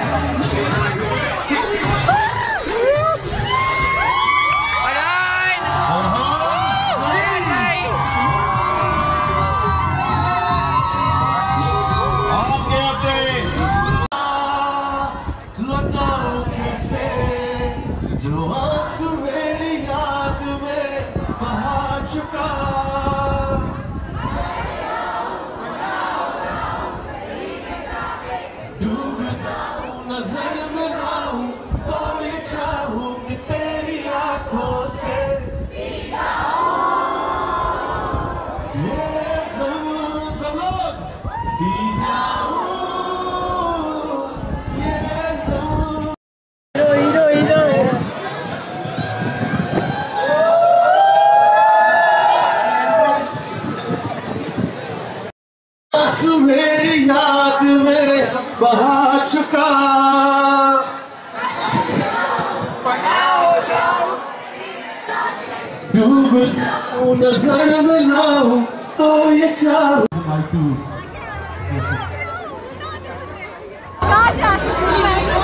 जो आंसू मेरी याद में बहा चुका, डूब जाऊं नजर में आऊं तो ये चाहूं कि तेरी आंखों से ये सब लोग पी जाऊं ये तुम। मेरी याद में बहा चुका, डूब जाऊं नजर में लाऊं तो ये चाहूं।